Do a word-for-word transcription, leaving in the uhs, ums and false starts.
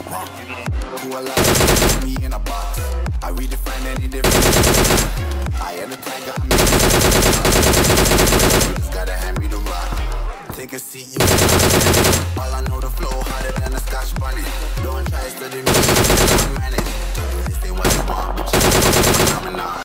Who alive, me in a box. I redefine any difference. I am the tiger, I'm the just gotta hand me the rock. Take a seat, you can all I know the flow harder than a Scotch bunny. Don't try studying me, I'm managed. This ain't what I want, but you